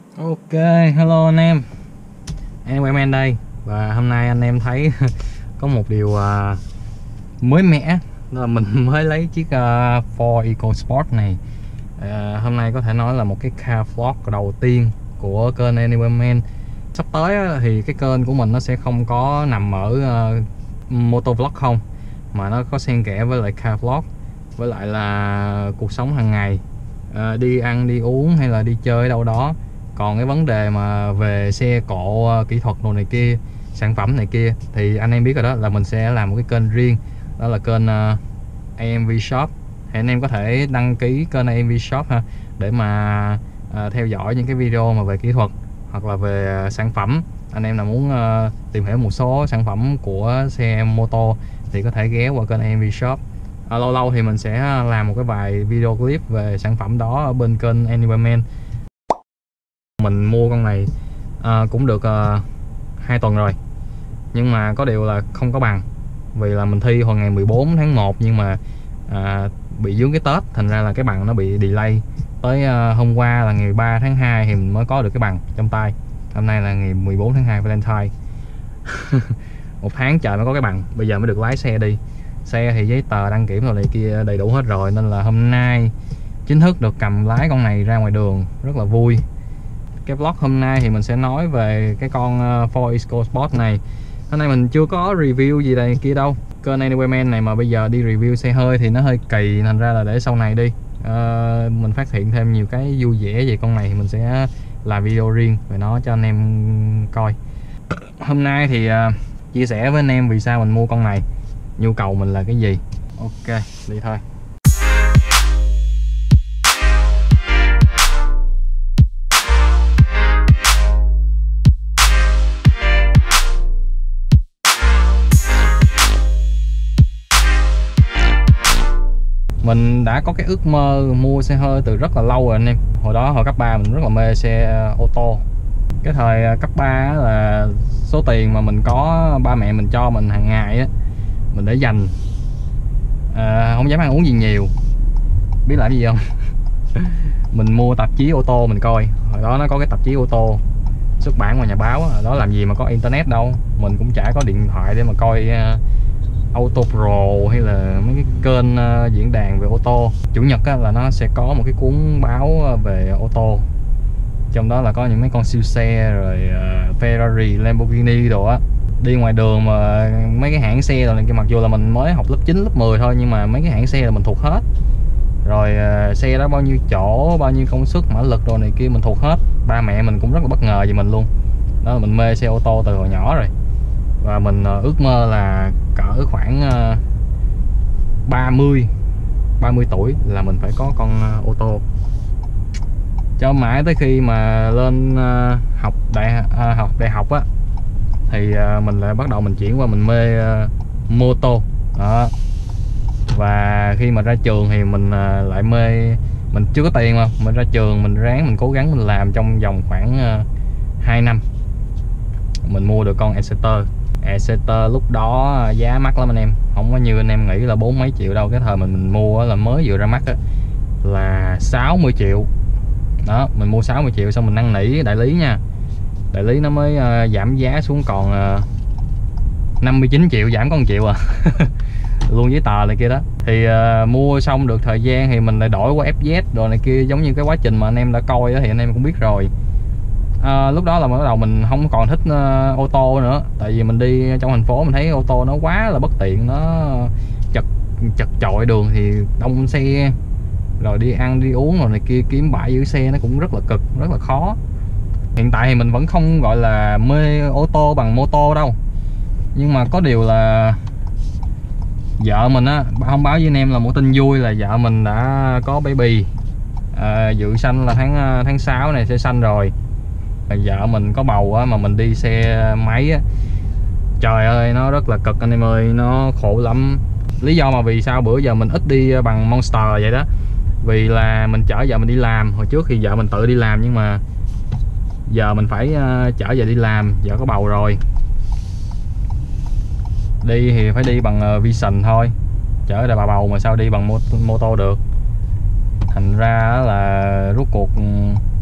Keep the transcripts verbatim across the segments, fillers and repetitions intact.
Ok, hello anh em, em Wayman đây. Và hôm nay anh em thấy có một điều uh, mới mẻ, đó là mình mới lấy chiếc uh, Ford EcoSport này. uh, Hôm nay có thể nói là một cái car vlog đầu tiên của kênh Wayman. Sắp tới á, thì cái kênh của mình nó sẽ không có nằm ở uh, motovlog không, mà nó có xen kẽ với lại car vlog, với lại là cuộc sống hàng ngày, uh, đi ăn đi uống hay là đi chơi ở đâu đó. Còn cái vấn đề mà về xe cộ, kỹ thuật đồ này kia, sản phẩm này kia thì anh em biết rồi đó, là mình sẽ làm một cái kênh riêng, đó là kênh uh, a em vê Shop. Thì anh em có thể đăng ký kênh a em vê Shop ha, để mà uh, theo dõi những cái video mà về kỹ thuật hoặc là về uh, sản phẩm. Anh em nào muốn uh, tìm hiểu một số sản phẩm của xe mô tô thì có thể ghé qua kênh a em vê Shop. À, lâu lâu thì mình sẽ làm một cái vài video clip về sản phẩm đó ở bên kênh Wayman. Mình mua con này à, cũng được uh, hai tuần rồi, nhưng mà có điều là không có bằng, vì là mình thi hồi ngày mười bốn tháng một, nhưng mà à, bị vướng cái Tết, thành ra là cái bằng nó bị delay tới uh, hôm qua là ngày ba tháng hai thì mình mới có được cái bằng trong tay. Hôm nay là ngày mười bốn tháng hai, Valentine. Một tháng trời mới có cái bằng, bây giờ mới được lái xe đi. Xe thì giấy tờ đăng kiểm rồi này kia đầy đủ hết rồi, nên là hôm nay chính thức được cầm lái con này ra ngoài đường, rất là vui. Cái vlog hôm nay thì mình sẽ nói về cái con Ford EcoSport này. Hôm nay mình chưa có review gì đây kia đâu. Kênh Wayman này mà bây giờ đi review xe hơi thì nó hơi kỳ, thành ra là để sau này đi. À, mình phát hiện thêm nhiều cái vui vẻ về con này thì mình sẽ làm video riêng về nó cho anh em coi. Hôm nay thì uh, chia sẻ với anh em vì sao mình mua con này, nhu cầu mình là cái gì. Ok, đi thôi. Mình đã có cái ước mơ mua xe hơi từ rất là lâu rồi anh em. Hồi đó hồi cấp ba mình rất là mê xe ô tô. Cái thời cấp ba là số tiền mà mình có, ba mẹ mình cho mình hàng ngày á, mình để dành, à, không dám ăn uống gì nhiều. Biết làm gì không? Mình mua tạp chí ô tô mình coi. Hồi đó nó có cái tạp chí ô tô xuất bản ngoài nhà báo. Hồi đó làm gì mà có internet đâu, mình cũng chả có điện thoại để mà coi uh, Auto Pro hay là mấy cái kênh uh, diễn đàn về ô tô. Chủ nhật á, là nó sẽ có một cái cuốn báo về ô tô, trong đó là có những mấy con siêu xe rồi uh, Ferrari, Lamborghini đồ á. Đi ngoài đường mà mấy cái hãng xe rồi này kia, mặc dù là mình mới học lớp chín, lớp mười thôi, nhưng mà mấy cái hãng xe là mình thuộc hết rồi. Uh, xe đó bao nhiêu chỗ, bao nhiêu công suất, mã lực đồ này kia mình thuộc hết. Ba mẹ mình cũng rất là bất ngờ về mình luôn. Đó là mình mê xe ô tô từ hồi nhỏ rồi. Và mình uh, ước mơ là cỡ khoảng uh, ba mươi tuổi là mình phải có con uh, ô tô. Cho mãi tới khi mà lên uh, học đại uh, học đại học á, thì uh, mình lại bắt đầu mình chuyển qua mình mê uh, mô tô đó. Và khi mà ra trường thì mình uh, lại mê, mình chưa có tiền mà mình ra trường mình ráng mình cố gắng mình làm trong vòng khoảng uh, hai năm, mình mua được con Exciter. Exciter lúc đó giá mắc lắm anh em, không có như anh em nghĩ là bốn mấy triệu đâu. Cái thời mình mình mua là mới vừa ra mắt á, là sáu mươi triệu đó. Mình mua sáu mươi triệu xong mình năn nỉ đại lý nha, đại lý nó mới uh, giảm giá xuống còn uh, năm mươi chín triệu, giảm có một triệu à. Luôn giấy tờ này kia đó. Thì uh, mua xong được thời gian thì mình lại đổi qua ép dét rồi này kia, giống như cái quá trình mà anh em đã coi đó, thì anh em cũng biết rồi. À, lúc đó là bắt đầu mình không còn thích uh, ô tô nữa, tại vì mình đi trong thành phố mình thấy ô tô nó quá là bất tiện, nó chật chật chội đường thì đông xe, rồi đi ăn đi uống rồi này kia, kiếm bãi giữ xe nó cũng rất là cực, rất là khó. Hiện tại thì mình vẫn không gọi là mê ô tô bằng mô tô đâu, nhưng mà có điều là vợ mình á, không báo với anh em là một tin vui là vợ mình đã có baby. À, dự sanh là tháng tháng sáu này sẽ sanh rồi. Vợ mình có bầu á, mà mình đi xe máy á, trời ơi nó rất là cực anh em ơi, nó khổ lắm. Lý do mà vì sao bữa giờ mình ít đi bằng Monster vậy đó, vì là mình chở vợ mình đi làm. Hồi trước thì vợ mình tự đi làm, nhưng mà giờ mình phải chở vợ đi làm, vợ có bầu rồi. Đi thì phải đi bằng Vision thôi, chở đại bà bầu mà sao đi bằng mô, mô tô được. Thành ra là rốt cuộc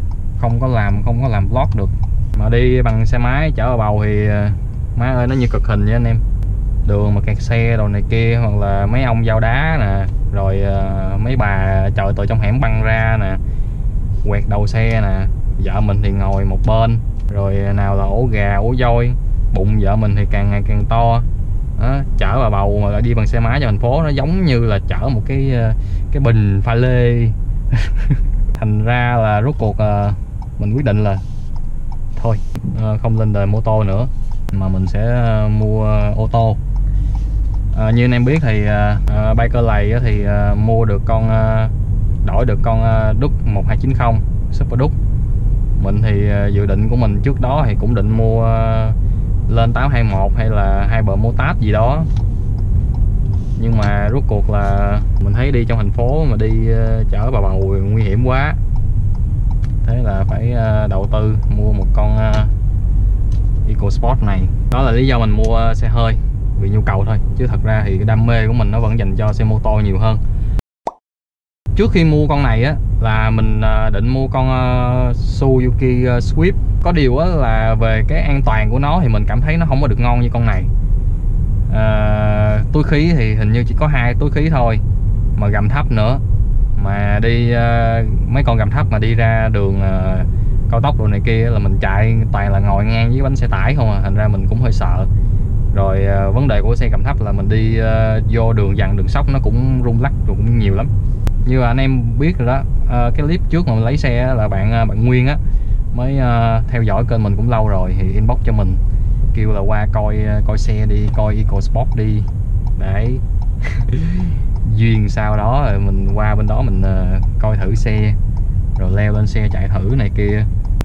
không có làm không có làm vlog được. Mà đi bằng xe máy chở vào bầu thì má ơi nó như cực hình vậy anh em. Đường mà kẹt xe đồ này kia, hoặc là mấy ông giao đá nè, rồi uh, mấy bà chợ từ trong hẻm băng ra nè, quẹt đầu xe nè, vợ mình thì ngồi một bên, rồi nào là ổ gà ổ voi, bụng vợ mình thì càng ngày càng to đó. Chở bà bầu mà lại đi bằng xe máy cho thành phố nó giống như là chở một cái cái bình pha lê. Thành ra là rốt cuộc uh, mình quyết định là thôi uh, không lên đời mô tô nữa mà mình sẽ uh, mua uh, ô tô. Uh, như anh em biết thì uh, Biker Lầy thì uh, mua được con uh, đổi được con uh, Đúc một hai chín không Super Đúc. Mình thì uh, dự định của mình trước đó thì cũng định mua uh, lên tám hai mốt hay là hai bờ Motard gì đó, nhưng mà rốt cuộc là mình thấy đi trong thành phố mà đi uh, chở bà bầu nguy hiểm quá, thế là phải uh, đầu tư mua một con uh, EcoSport này. Đó là lý do mình mua uh, xe hơi, vì nhu cầu thôi, chứ thật ra thì cái đam mê của mình nó vẫn dành cho xe mô tô nhiều hơn. Trước khi mua con này á là mình uh, định mua con uh, Suzuki uh, Swift. Có điều á là về cái an toàn của nó thì mình cảm thấy nó không có được ngon như con này. Uh, túi khí thì hình như chỉ có hai túi khí thôi, mà gầm thấp nữa, mà đi uh, mấy con gầm thấp mà đi ra đường uh, cao tốc đồ này kia là mình chạy toàn là ngồi ngang với bánh xe tải không à, thành ra mình cũng hơi sợ. Rồi uh, vấn đề của xe gầm thấp là mình đi uh, vô đường dằn đường sóc nó cũng rung lắc rồi cũng nhiều lắm. Như là anh em biết rồi đó, uh, cái clip trước mà mình lấy xe là bạn uh, bạn Nguyên á mới uh, theo dõi kênh mình cũng lâu rồi thì inbox cho mình kêu là qua coi uh, coi xe đi, coi EcoSport đi đấy. Duyên sau đó rồi mình qua bên đó mình uh, coi thử xe, rồi leo lên xe chạy thử này kia.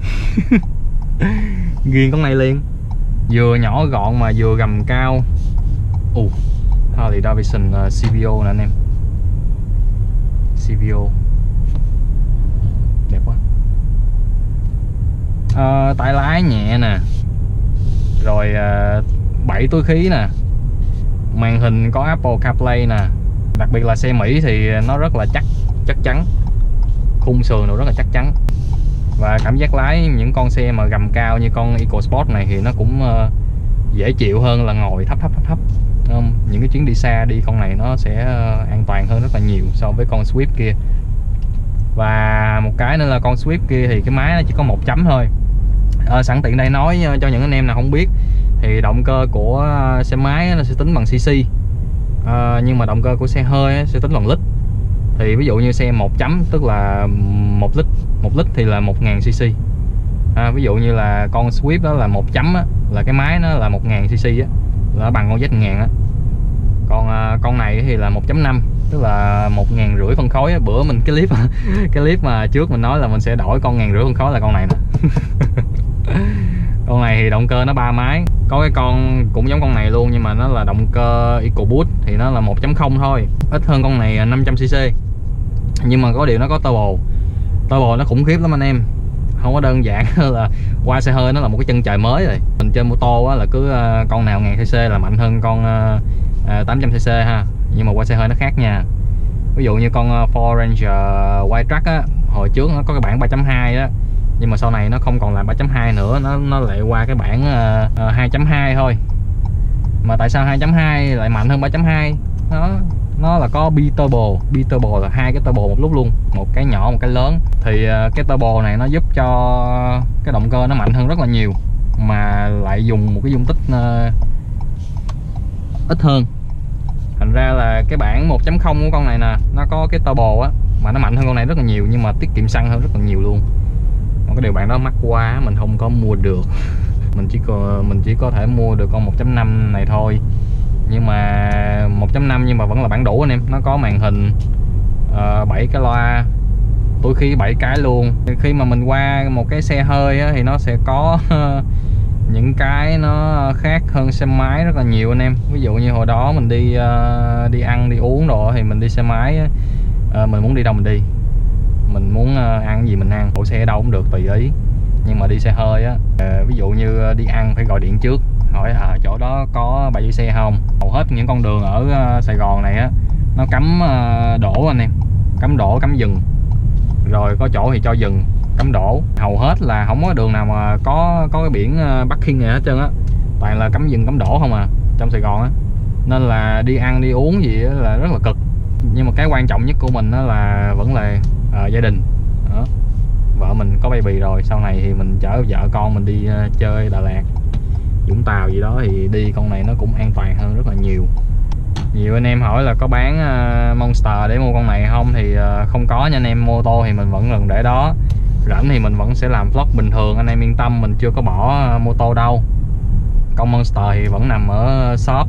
Ghiền con này liền, vừa nhỏ gọn mà vừa gầm cao. Ồ, uh, Harley Davidson uh, xê vê ô nè anh em. xê vê ô đẹp quá. À, tay lái nhẹ nè, rồi bảy uh, túi khí nè, màn hình có Apple CarPlay nè. Đặc biệt là xe Mỹ thì nó rất là chắc chắc chắn, khung sườn nó rất là chắc chắn, và cảm giác lái những con xe mà gầm cao như con EcoSport này thì nó cũng uh, dễ chịu hơn là ngồi thấp thấp thấp thấp. Um, những cái chuyến đi xa đi con này nó sẽ uh, an toàn hơn rất là nhiều so với con Swift kia. Và một cái nữa là con Swift kia thì cái máy nó chỉ có một chấm thôi. À, sẵn tiện đây nói cho những anh em nào không biết thì động cơ của xe máy nó sẽ tính bằng cc, à, nhưng mà động cơ của xe hơi sẽ tính bằng lít. Thì ví dụ như xe một chấm tức là một lít, một lít thì là một nghìn cc. À, ví dụ như là con Swift đó là một chấm á, là cái máy nó là một nghìn cc á, là bằng con Z một nghìn á. Còn à, con này thì là một chấm năm, tức là một ngàn rưỡi phân khối. Bữa mình cái clip cái clip mà trước mình nói là mình sẽ đổi con ngàn rưỡi phân khối là con này nè. Con này thì động cơ nó ba máy, có cái con cũng giống con này luôn nhưng mà nó là động cơ EcoBoost thì nó là một chấm không thôi, ít hơn con này năm trăm cc. Nhưng mà có điều nó có turbo, turbo nó khủng khiếp lắm anh em, không có đơn giản là qua xe hơi nó là một cái chân trời mới rồi. Mình trên mô tô á là cứ uh, con nào ngàn cc là mạnh hơn con uh, tám trăm cc ha, nhưng mà qua xe hơi nó khác nha. Ví dụ như con uh, Ford Ranger Wildtrak á, hồi trước nó có cái bản ba chấm hai á, nhưng mà sau này nó không còn là ba chấm hai nữa, nó nó lại qua cái bản uh, uh, hai chấm hai thôi. Mà tại sao hai chấm hai lại mạnh hơn ba chấm hai? Nó nó là có bi turbo, bi turbo là hai cái turbo một lúc luôn, một cái nhỏ một cái lớn. Thì uh, cái turbo này nó giúp cho cái động cơ nó mạnh hơn rất là nhiều, mà lại dùng một cái dung tích uh, ít hơn. Thành ra là cái bản một chấm không của con này nè, nó có cái turbo á mà nó mạnh hơn con này rất là nhiều, nhưng mà tiết kiệm xăng hơn rất là nhiều luôn. Một cái điều bạn đó mắc quá mình không có mua được. Mình chỉ có mình chỉ có thể mua được con một chấm năm này thôi. Nhưng mà một chấm năm nhưng mà vẫn là bản đủ anh em. Nó có màn hình uh, bảy cái loa, túi khí bảy cái luôn. Khi mà mình qua một cái xe hơi á, thì nó sẽ có những cái nó khác hơn xe máy rất là nhiều anh em. Ví dụ như hồi đó mình đi uh, đi ăn đi uống đồ thì mình đi xe máy á, uh, mình muốn đi đâu mình đi, mình muốn uh, ăn gì mình ăn, đổ xe ở đâu cũng được tùy ý. Nhưng mà đi xe hơi á, uh, ví dụ như đi ăn phải gọi điện trước hỏi à, chỗ đó có bãi giữ xe không. Hầu hết những con đường ở uh, Sài Gòn này á, nó cấm uh, đổ anh em, cấm đổ cấm dừng, rồi có chỗ thì cho dừng, cấm đổ, hầu hết là không có đường nào mà có có cái biển parking này hết trơn á, toàn là cấm dừng cấm đổ không à trong Sài Gòn á, nên là đi ăn đi uống gì là rất là cực. Nhưng mà cái quan trọng nhất của mình đó là vẫn là uh, gia đình đó. Vợ mình có baby rồi, sau này thì mình chở vợ con mình đi uh, chơi Đà Lạt, Vũng Tàu gì đó thì đi con này nó cũng an toàn hơn rất là nhiều. Nhiều anh em hỏi là có bán uh, Monster để mua con này không, thì uh, không có nha anh em. Mô tô thì mình vẫn lần để đó, rảnh thì mình vẫn sẽ làm vlog bình thường, anh em yên tâm, mình chưa có bỏ uh, mô tô đâu. Con Monster thì vẫn nằm ở shop.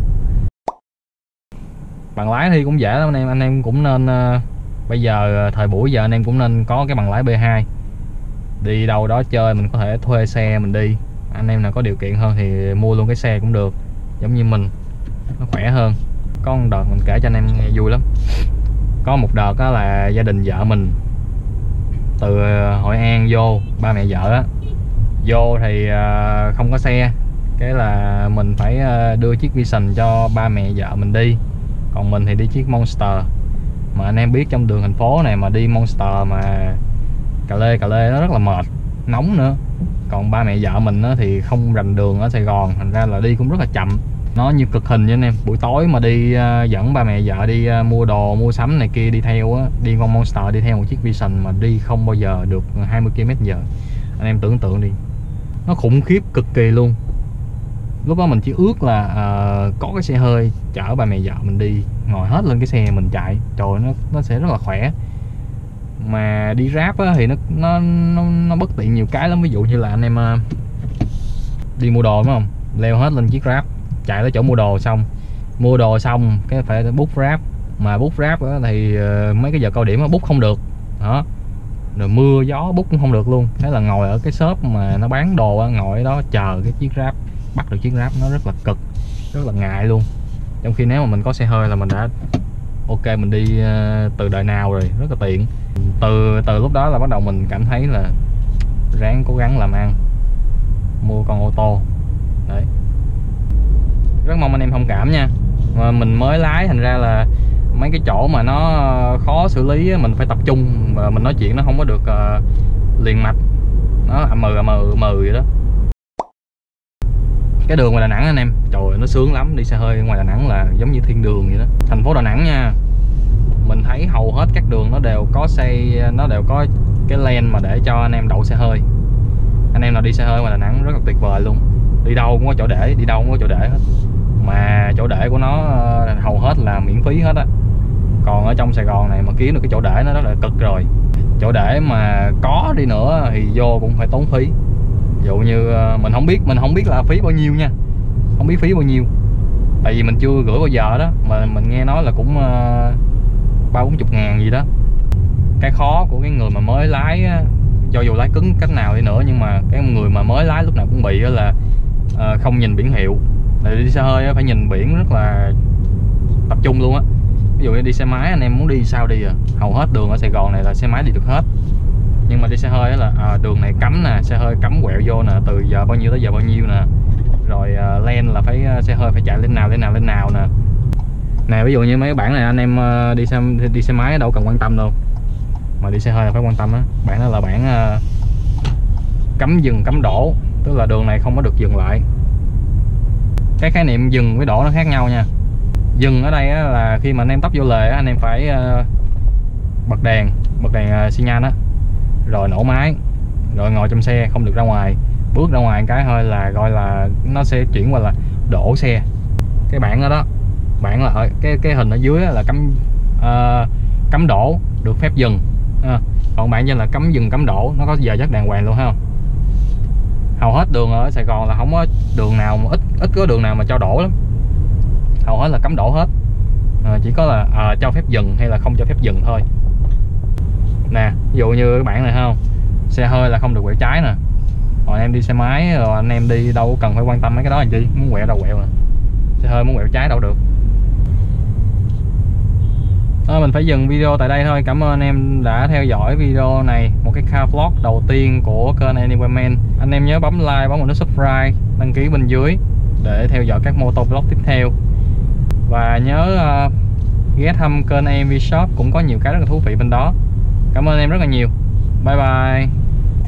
Bằng lái thì cũng dễ lắm anh em, anh em cũng nên uh, bây giờ thời buổi giờ anh em cũng nên có cái bằng lái B hai. Đi đâu đó chơi mình có thể thuê xe mình đi, anh em nào có điều kiện hơn thì mua luôn cái xe cũng được, giống như mình, nó khỏe hơn. Có một đợt mình kể cho anh em nghe vui lắm. Có một đợt đó là gia đình vợ mình từ Hội An vô, ba mẹ vợ á vô thì uh, không có xe, cái là mình phải uh, đưa chiếc Vision cho ba mẹ vợ mình đi, còn mình thì đi chiếc Monster. Mà anh em biết trong đường thành phố này mà đi Monster mà cà lê cà lê nó rất là mệt, nóng nữa. Còn ba mẹ vợ mình thì không rành đường ở Sài Gòn, thành ra là đi cũng rất là chậm, nó như cực hình với anh em. Buổi tối mà đi uh, dẫn ba mẹ vợ đi uh, mua đồ mua sắm này kia, đi theo á, đi con Monster đi theo một chiếc Vision mà đi không bao giờ được hai mươi ki lô mét giờ. Anh em tưởng tượng đi, nó khủng khiếp cực kỳ luôn. Lúc đó mình chỉ ước là uh, có cái xe hơi chở ba mẹ vợ mình đi, ngồi hết lên cái xe mình chạy, trời nó nó sẽ rất là khỏe. Mà đi Grab á, thì nó, nó nó nó bất tiện nhiều cái lắm. Ví dụ như là anh em uh, đi mua đồ đúng không, leo hết lên chiếc Grab, chạy tới chỗ mua đồ, xong mua đồ xong cái phải book Grab. Mà book Grab á, thì uh, mấy cái giờ cao điểm nó book không được đó, rồi mưa gió book cũng không được luôn. Thế là ngồi ở cái shop mà nó bán đồ á, ngồi ở đó chờ cái chiếc Grab, bắt được chiếc Grab nó rất là cực, rất là ngại luôn. Trong khi nếu mà mình có xe hơi là mình đã ok, mình đi uh, từ đời nào rồi, rất là tiện. Từ từ lúc đó là bắt đầu mình cảm thấy là ráng cố gắng làm ăn, mua con ô tô đấy. Rất mong anh em thông cảm nha, mà mình mới lái thành ra là mấy cái chỗ mà nó khó xử lý mình phải tập trung, và mình nói chuyện nó không có được uh, liền mạch, nó ầm mừ ầm mừ mừ vậy đó. Cái đường ngoài Đà Nẵng anh em, trời ơi, nó sướng lắm. Đi xe hơi ngoài Đà Nẵng là giống như thiên đường vậy đó. Thành phố Đà Nẵng nha, mình thấy hầu hết các đường nó đều có xây, nó đều có cái lane mà để cho anh em đậu xe hơi. Anh em nào đi xe hơi ngoài Đà Nẵng rất là tuyệt vời luôn, đi đâu cũng có chỗ để, đi đâu cũng có chỗ để hết. Mà chỗ để của nó hầu hết là miễn phí hết á. Còn ở trong Sài Gòn này mà kiếm được cái chỗ để nó rất là cực rồi. Chỗ để mà có đi nữa thì vô cũng phải tốn phí. Ví dụ như mình không biết mình không biết là phí bao nhiêu nha, không biết phí bao nhiêu, tại vì mình chưa gửi bao giờ đó. Mà mình nghe nói là cũng ba bốn chục ngàn gì đó. Cái khó của cái người mà mới lái, cho dù lái cứng cách nào đi nữa, nhưng mà cái người mà mới lái lúc nào cũng bị là không nhìn biển hiệu. Để đi xe hơi phải nhìn biển rất là tập trung luôn á. Ví dụ như đi xe máy anh em muốn đi sao đi à, hầu hết đường ở Sài Gòn này là xe máy đi được hết. Nhưng mà đi xe hơi là à, đường này cấm nè, xe hơi cấm quẹo vô nè, từ giờ bao nhiêu tới giờ bao nhiêu nè. Rồi uh, len là phải uh, xe hơi phải chạy lên nào lên nào lên nào nè. Nè ví dụ như mấy cái bản này anh em uh, đi xe đi xe máy đâu cần quan tâm đâu, mà đi xe hơi là phải quan tâm á. Bản đó là bản uh, cấm dừng cấm đổ, tức là đường này không có được dừng lại. Cái khái niệm dừng với đổ nó khác nhau nha. Dừng ở đây á, là khi mà anh em tấp vô lề á, anh em phải uh, bật đèn, bật đèn uh, xi nhan á, rồi nổ máy, rồi ngồi trong xe không được ra ngoài. Bước ra ngoài cái hơi là gọi là nó sẽ chuyển qua là đổ xe. Cái bảng đó đó, bảng là ở cái cái hình ở dưới là cấm uh, cấm đổ, được phép dừng. À, còn bạn như là cấm dừng cấm đổ, nó có giờ giấc đàng hoàng luôn ha. Hầu hết đường ở Sài Gòn là không có đường nào mà ít ít có đường nào mà cho đổ lắm, hầu hết là cấm đổ hết. À, chỉ có là à, cho phép dừng hay là không cho phép dừng thôi. Nè ví dụ như cái bảng này không, xe hơi là không được quẹo trái nè. Còn em đi xe máy rồi anh em đi đâu cần phải quan tâm mấy cái đó làm chi, muốn quẹo đâu quẹo mà. Xe hơi muốn quẹo trái đâu được. À, mình phải dừng video tại đây thôi. Cảm ơn anh em đã theo dõi video này, một cái car vlog đầu tiên của kênh Anywayman. Anh em nhớ bấm like, bấm vào nút subscribe, đăng ký bên dưới để theo dõi các moto vlog tiếp theo. Và nhớ uh, ghé thăm kênh a em vê Shop, cũng có nhiều cái rất là thú vị bên đó. Cảm ơn em rất là nhiều. Bye bye.